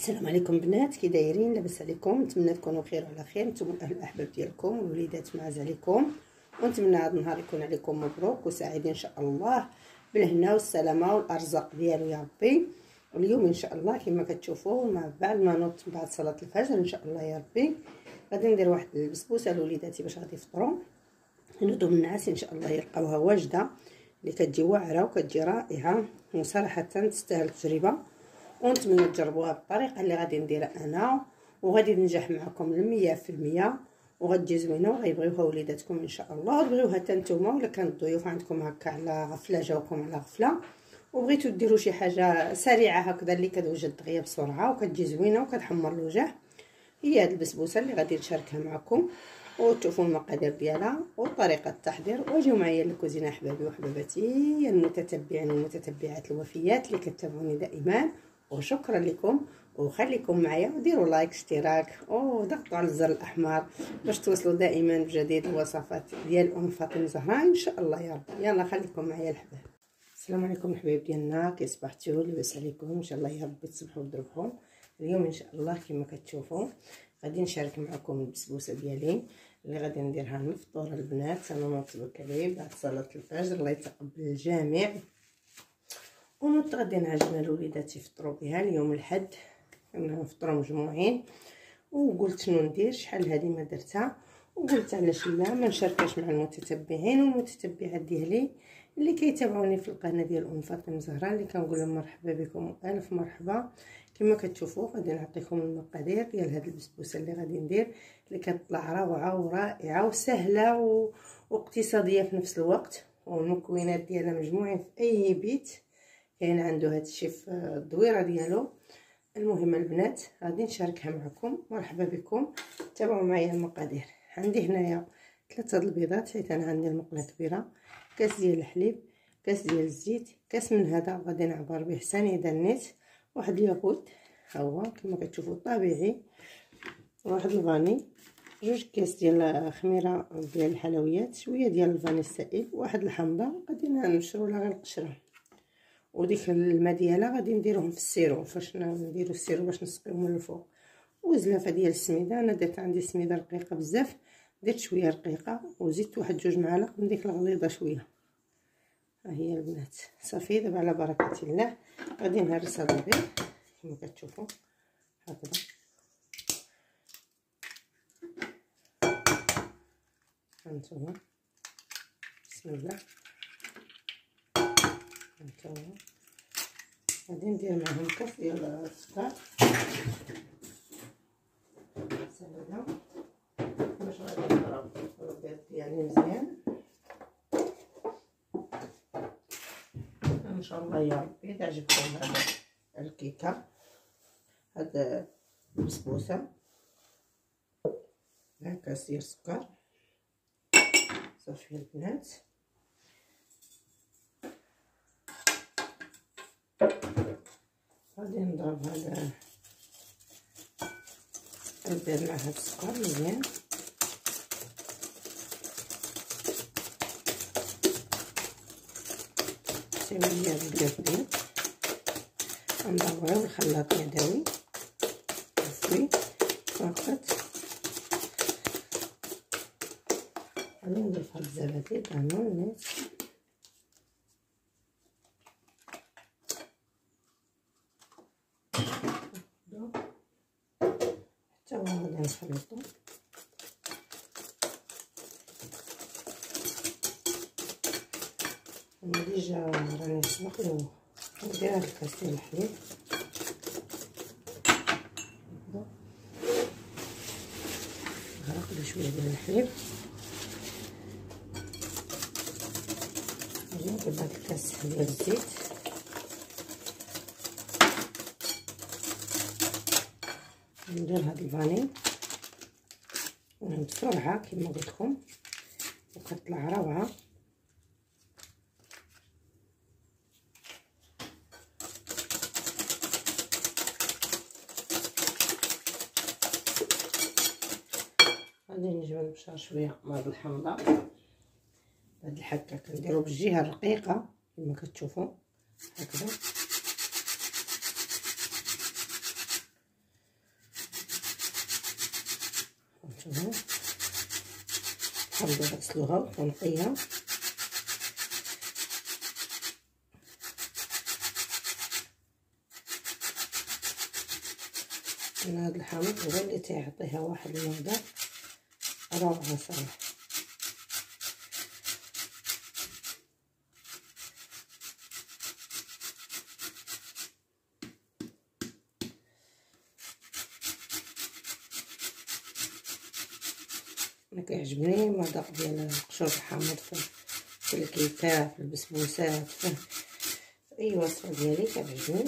السلام عليكم بنات، كي دايرين؟ لاباس عليكم؟ نتمنى تكونوا بخير وعلى خير، نتوما الاهل الاحباب ديالكم والوليدات معز عليكم، ونتمنى هذا النهار يكون عليكم مبروك وسعيد ان شاء الله بالهنا والسلامه والارزاق ديالو يا ربي. واليوم ان شاء الله كما كتشوفوا مع بعد ما نوض بعد صلاه الفجر ان شاء الله يا ربي غادي ندير واحد البسبوسه لوليداتي باش غادي يفطروا. ينوضوا من النعاس ان شاء الله يلقاوها واجده اللي كتجي واعره وكتجي رائعه وصراحه تستاهل التجربه، ونتمنى تجربوها بالطريقه اللي غادي نديرها انا وغادي تنجح معكم 100%، وغتجي زوينه وغيبغيوها وليداتكم ان شاء الله، وتبغيوها حتى نتوما ولا كان الضيوف عندكم هكا على غفله جاوكم على غفله وبغيتو ديروا شي حاجه سريعه هكذا اللي كتوجد دغيا بسرعه وكتجي زوينه وكتحمر الوجه. هي هاد البسبوسه اللي غادي نشاركها معكم وتشوفوا المقادير ديالها وطريقه التحضير، واجيو معايا للكوزينه احبابي وحباباتي المتتبعين والمتتبعات الوفيات اللي كتابعوني دائما، وشكرا لكم. وخليكم معايا وديروا لايك اشتراك وضغطوا على الزر الاحمر باش توصلوا دائما بجديد الوصفات ديال ام فاطمه زهراء ان شاء الله يا رب. يلا خليكم معايا الحباب. السلام عليكم الحبايب ديالنا، كي صبحتوا؟ لاباس عليكم؟ ان شاء الله يا رب تصبحوا وتربحوا. اليوم ان شاء الله كما كتشوفوا غادي نشارك معكم البسبوسه ديالي اللي غادي نديرها للفطور البنات. انا نوضت بكري بعد صلاه الفجر، الله يتقبل الجميع، ونوضت غادي نعجنها لوليداتي يفطروا بها اليوم الحد، نفطروا مجموعين. وقلت شنو ندير، شحال هذه ما درتها، وقلت علاش لا ما نشاركهاش مع المتتبعين والمتتبعات ديالي اللي كيتابعوني في القناه ديال ام فاطمه زهراء، اللي كنقول لهم مرحبا بكم والف مرحبا. كما كتشوفوا غادي نعطيكم المقادير ديال هذه البسبوسه اللي غادي ندير، اللي كتطلع روعه ورائعه وسهله واقتصاديه في نفس الوقت، والمكونات ديالها مجموعين في اي بيت كاين عنده هذا الشيء في الدويره ديالو. المهم البنات غادي نشاركها معكم، مرحبا بكم. تابعوا معايا المقادير. عندي هنايا 3 البيضات حيت انا عندي المقله كبيره، كاس ديال الحليب، كاس ديال الزيت، كاس من هذا غادي نعبر به سنيده النيت، واحد الياقوت ها هو كما كتشوفوا طبيعي، واحد الفاني، 2 كاس ديال خميره ديال الحلويات، شويه ديال الفاني السائل، واحد الحامضه غادي نشرو لها غير القشره، وديك الماء ديالها غادي نديروهم في السيرو فاش نديرو السيرو باش نسقيوهم من الفوق. وزلافه ديال السميده، انا درت عندي سميده رقيقه بزاف، درت شويه رقيقه وزدت واحد 2 معالق من ديك الغليظه شويه. ها هي البنات صافي. دابا على بركه الله غادي نهرس هذا البيض كما كتشوفوا هكذا، هانتوما بسم الله. هانتوما غادي ندير معهم كاس ديال السكر سنيده باش غادي نضرب البيض ديالي مزيان ان شاء الله يا ربي. تعجبكم هذا الكيكه، هذا البسبوسه، كاس ديال السكر صافي البنات. غادي نضرب هذا البيض مع هذا السكر مزيان، سويه بالبيض نضربوها بالخلاط يدوي صافي فقط. غادي نضيف هاد الزبادي دانون نيت حتى هو غادي نخلطو. انا ديجا راني سبق له ندير هاد الكاس ديال الحليب، نغرق له شويه ديال الحليب، ندير هاد الكاس ديال الزيت، ندير هاد الفاني بسرعه كما قلت لكم وكتطلع روعه. غادي نجيو نبشر شويه مرض الحامضه، هاد الحكه كنديرو بالجهه الرقيقه كما كتشوفوا هكذا، هانتوما نحاولو نغسلوها ونقيها. انا هاد الحامض هو اللي تيعطيها واحد المذاق روعه صراحه. انا كيعجبني المذاق ديال قشور الحامض في الكيكه، في البسبوسات، في اي وصفه ديالي كتعجبني.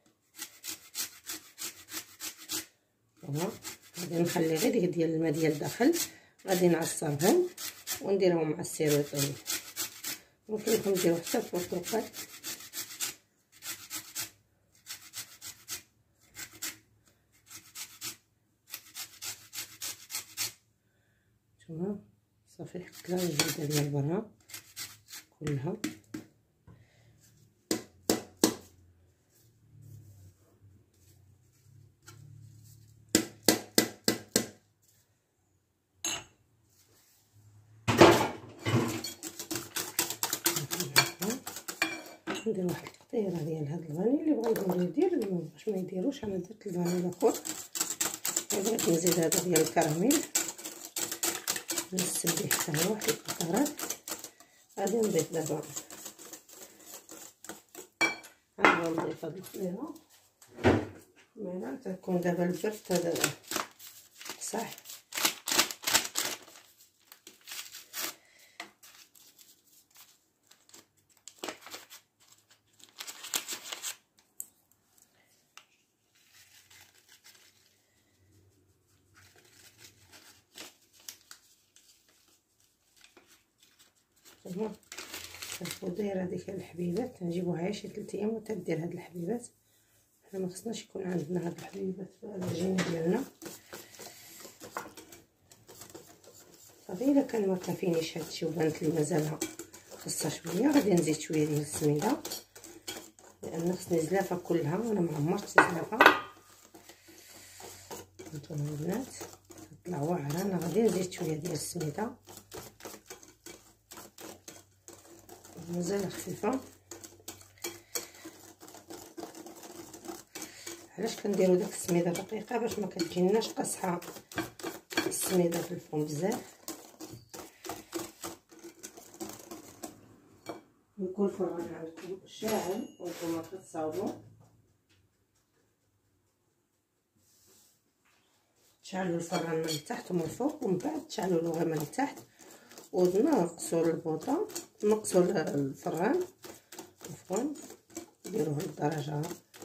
غادي نخلي غير ديك ديال الماء ديال الداخل، غادي نعصرهم ونديرهم مع السير ويطيب. ممكن لكم ديروا حتى البرتقال. تمام صافي حكيت لها الجبده ديال برا كلها. ندير واحد التقطيره ديال هاد الفاني، اللي بغى يدير اللي مبغاش ما يديروش. انا درت الفاني الاخر، بغيت نزيد هذا ديال الكراميل نسل به حتى هو واحد القطرات. غادي نضيف دابا نضيف هاد الخليره مالا تكون دابا البرد هذا صح. تمام صافي دايره ديك الحبيبات، نجيبوها شي 3 ايام وتدير هاد الحبيبات. حنا ما خصناش يكون عندنا هاد الحبيبات في العجينه ديالنا. صافي الا كان ما كافينيش هادشي وبانت لي مازال خاصها شويه، غادي نزيد شويه ديال السميده، لان خصني زلافه كلها وانا ما عمرتش زلافه. هانتوما البنات طلع واعره. انا غادي نزيد شويه ديال السميده مازال خفيفه. علاش كنديروا داك السميده دقيقه؟ باش ما كتجيناش قاصحه السميده في الفرن بزاف. يكون الفران عندكم شاعل وانتم كتصاوبوا، تشعلوا الفران من التحت ومن الفوق، ومن بعد تشعلوا له غير من التحت ونقصوا البوطه، نقصوا الفران عفوا، نديروه للدرجه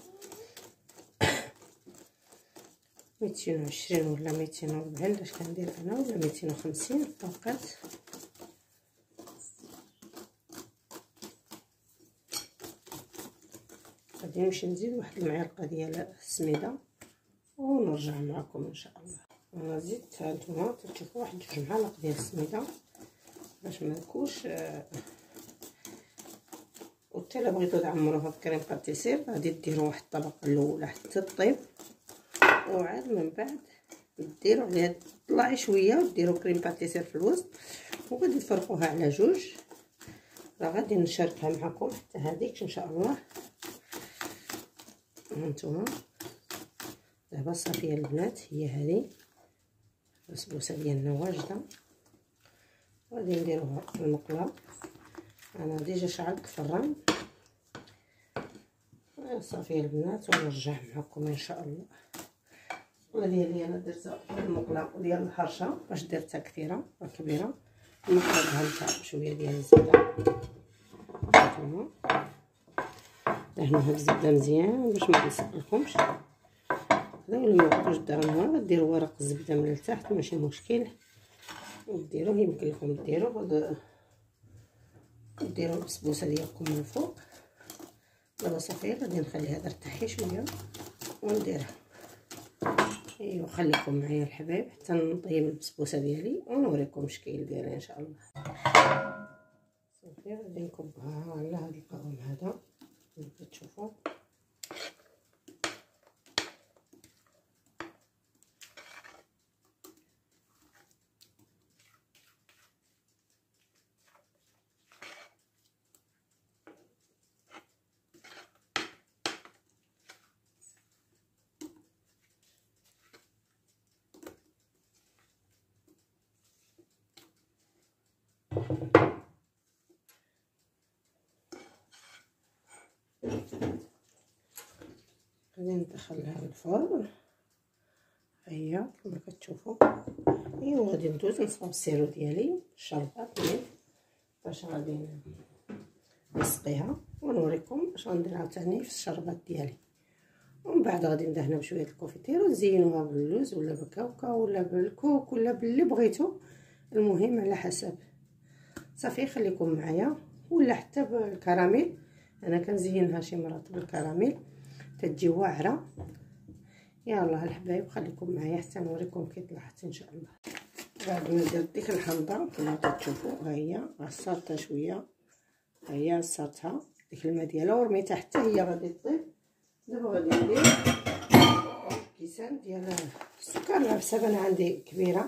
220 ولا 240 باش كندير انا، ولا 250 فقط. غادي نمشي نزيد واحد المعلقه ديال السميده ونرجع معكم ان شاء الله. انا زدت هانتوما درت واحد 2 معالق ديال السميده باش ما نكونش وحتى الا بغيتو تعمروها بكريم باتيسير غادي ديروا واحد الطبقه الاولى حتى طيب، وعاد من بعد ديروا عليها طلعي شويه وديروا كريم باتيسير في الوسط، وغادي تفرقوها على 2. راه غادي نشاركها معكم حتى هذيك ان شاء الله. هانتوما دابا صافي البنات، هي هذه البسبوسه ديالنا واجده. غادي نديروها في المقله. انا ديجا شعلت الفران. صافي البنات ونرجع معكم ان شاء الله. القله ديالي انا درتها في المقله ديال الحرشه باش درتها كثيره كبيره. المقله دهنتها بشويه ديال الزبده. هانتوما دهنوا هاد الزبده مزيان باش ما يسقلكمش. ولا ما بغيتوش دهنوها ديروا ورق الزبده من التحت ماشي مشكل، وديروه يمكن لكم ديروا البسبوسه ديالكم من الفوق. دابا صافي غادي نخليها ترتاحي شويه ونديرها. ايوا خليكم معايا الحبايب حتى نطيب البسبوسه ديالي ونوريكم الشكل ديالها ان شاء الله. صافي غادي نكبها على هذا القوام هذا كما تشوفوا. غادي ندخلها للفرن. هي كما كتشوفوا. ايوا غادي ندوز نصاوب السيرو ديالي الشربات باش غادي نسقيها ونوريكم اش غندير عاوتاني في الشربات ديالي. ومن بعد غادي ندهنها بشويه الكونفيتير ونزينوها باللوز ولا بالكاوكاو ولا بالكوك ولا باللي بغيتو، المهم على حسب. صافي خليكم معايا. ولا حتى بالكراميل، انا كنزينها شي مرات بالكراميل تتجي واعره. يلا الحبايب خليكم معايا حتى نوريكم كي طلعت ان شاء الله. بعد ما درت ديك الحامضه كما كتشوفوا، ها هي عصرتها شويه، ها هي عصرتها ديك الماء ديالها ورميتها حتى هي غادي طيب. دابا غادي ندير كيسان ديال السكر. العبسه انا عندي كبيره،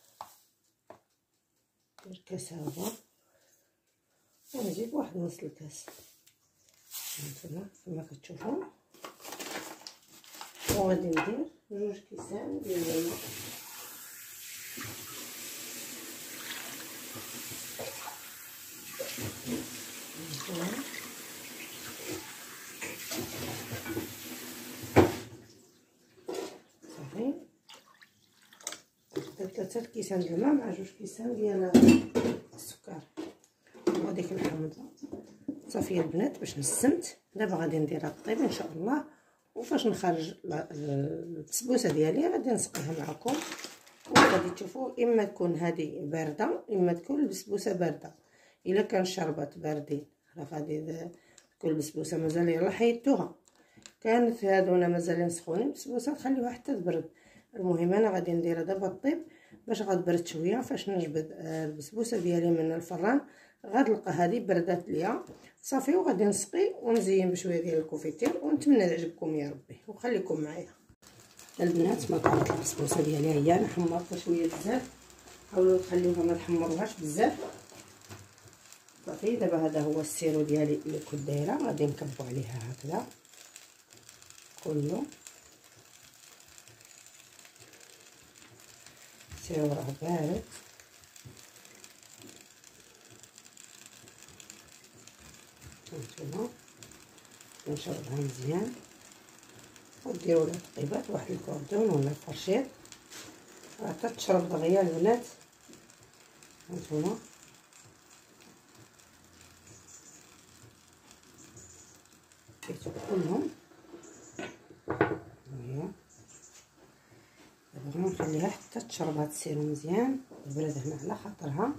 ندير كاس هذا ونزيد واحد نص الكاس هانتوما كما كتشوفوا. وغادي ندير 2 كيسان ديال الماء. صافي درت 3 كيسان ديال الماء مع 2 كيسان ديال السكر وديك الحامضه. صافي البنات باش نسمت. دابا غادي نديرها طيب ان شاء الله. وفاش نخرج البسبوسه ديالي غادي نسقيها معكم وغادي تشوفوا. اما تكون هذه بارده اما تكون البسبوسه بارده. الا كان الشربات باردين راه غادي تكون البسبوسه مازال يلاه حيدتوها. كانت هادونا مازالين سخونين البسبوسه تخليوها حتى تبرد. المهم انا غادي نديرها دابا طيب باش غتبرد شويه. فاش نجبد البسبوسه ديالي من الفران غتلقى هذه بردات ليا صافي. وغادي نسقي ونزين بشويه ديال الكونفيتير ونتمنى يعجبكم يا ربي. وخليكم معايا البنات. ما طابت البسبوسه ديالي هي انا حمرتها شويه بزاف. حاولوا تخليوها ما تحمروهاش بزاف. صافي دابا هذا هو السيرو ديالي اللي كنت دايره. غادي نكبوا عليها هكذا كله. السيرو راه بارد. هانتوما نشربها مزيان وديروا لها تقيبات واحد الكوردون ولا الفرشيط حتى تشرب دغيا البنات. هانتوما كيتو كلهم. هي دابا غنخليها حتى تشرب هاد السيرو مزيان يبرد هنا على خاطرها.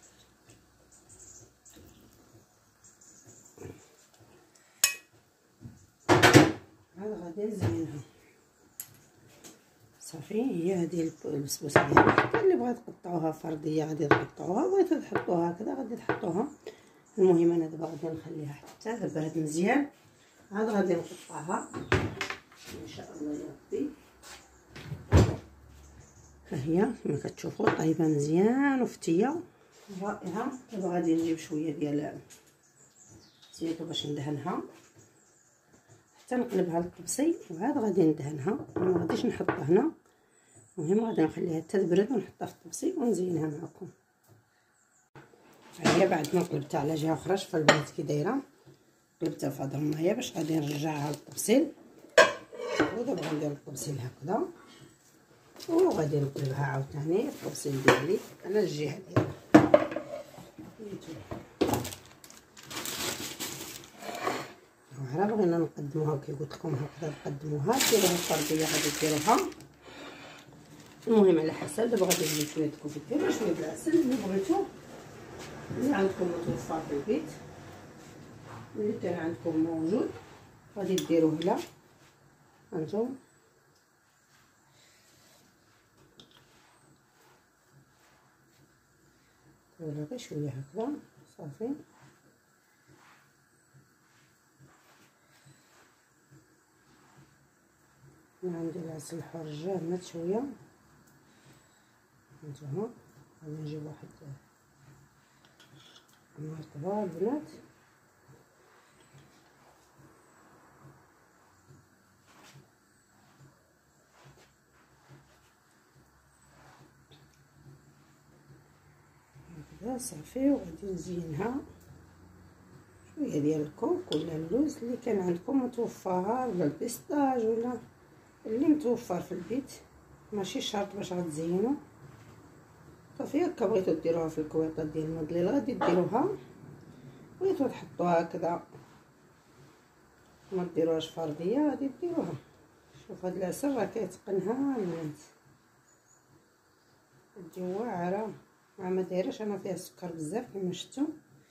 غادي نزينها صافي. هي هذه البسبوسه ديالي. حتى اللي بغات تقطعوها فرديه غادي تقطعوها، بغيتو تحطوها هكذا غادي تحطوها. المهم انا دابا غادي نخليها حتى تبرد مزيان. عاد غادي نقطعها ان شاء الله يا ربي. ها هي كما كتشوفوا طايبه مزيان وفتيه رائعه. دابا غادي نجيب شويه ديال الزيت باش ندهنها حتى نقلبها للطبسي. وعاد غادي ندهنها. ما غاديش نحطها هنا، المهم غادي نخليها حتى تبرد ونحطها في الطبسي ونزينها معكم. هي بعد ما قلبتها على جهه اخرى شوفوا البنات كي دايره. قلبتها في هذا الماء باش غادي نرجعها للطبسيل. ودابا غندير الطبسيل هكذا وغادي نقلبها عاوتاني الطبسيل ديالي على الجهه ديالها. راه بغينا نقدموها كي قلت لكم هكذا نقدموها. ديروها فرديه غادي ديروها، المهم على حسب. دابا غادي نجيب شويه الكونفيتير وشويه العسل اللي بغيتو، اللي عندكم متوفر في البيت، اللي كان عندكم موجود غادي ديروه له هانتوما. ولا غير شويه هكذا صافي. انا عندي العسل الحر جامد شويه. هانتوما غادي نجيب واحد المرطبه البنات. هكذا صافي. وغادي نزينها شويه ديال الكوك ولا اللوز اللي كان عندكم متوفر، ولا البيستاج ولا اللي متوفر في البيت، ماشي شرط باش غتزينوا. صافي هكا بغيتو ديروها في الكويطه ديال المضليل غادي ديروها، بغيتو تحطوها هكذا ما ديروهاش فرديه غادي ديروها. شوف هاد العسل راه كيتقنها البنات، تجي واعره ما دايرهش انا فيها السكر بزاف كما شفتوا،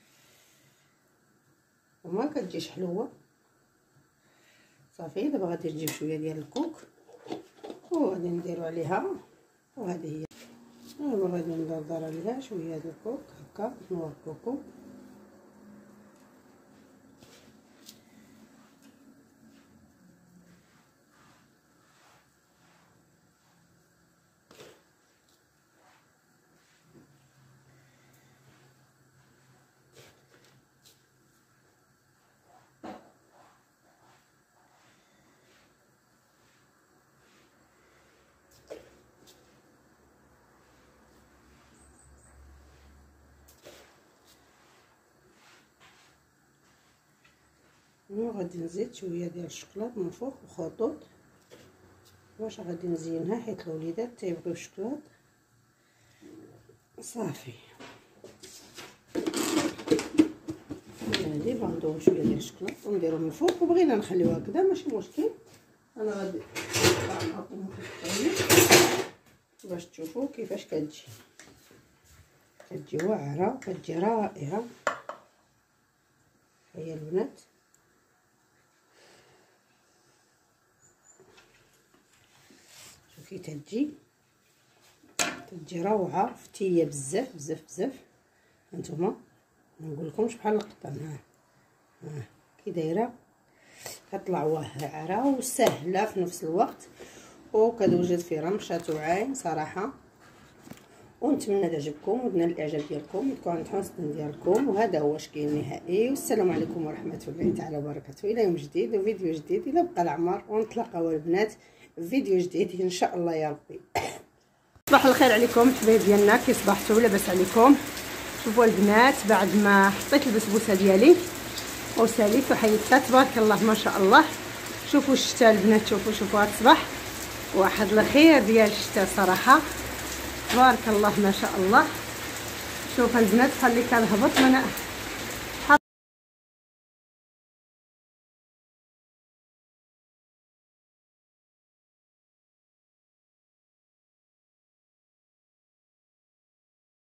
وما كتجيش حلوه. صافي دابا غادي نجيب شويه ديال الكوك وغادي نديرو عليها، وهذه هي دابا غادي ندردر عليها شويه ديال الكوك هكا نوار كوكو. وغادي نزيد شويه ديال الشوكولات من فوق وخطوط باش غادي نزينها، حيت الوليدات تيبغيو الشوكولات. صافي هادي غندور شويه ديال الشوكولات ونديرو من فوق، وبغينا نخليوها هكذا ماشي مشكل. انا غادي نعطيكم باش تشوفوا كيفاش كتجي واعره، كتجي رائعه. هيا البنات كي تجي روعه، فتيه بزاف بزاف بزاف. هانتوما ما نقولكمش بحال القطن. ها كي دايره كطلع واعره وسهله في نفس الوقت، وكتوجد في رمشه عين صراحه. ونتمنى تعجبكم ونتمنى الاعجاب ديالكم، يكون عند حسن ديالكم. وهذا هو الشكل النهائي، والسلام عليكم ورحمه الله تعالى وبركاته. الى يوم جديد وفيديو جديد، الى بقى العمر، ونتلاقاو البنات في فيديو جديد ان شاء الله يا ربي. صباح الخير عليكم الحبايب ديالنا، كي صبحتوا لاباس عليكم؟ شوفوا البنات بعد ما حطيت البسبوسه ديالي وساليت وحيدتها تبارك الله ما شاء الله. شوفوا الشتاء البنات، شوفوا هاد الصباح واحد الخير ديال الشتاء صراحه تبارك الله ما شاء الله. شوف البنات بحال اللي كنهبط من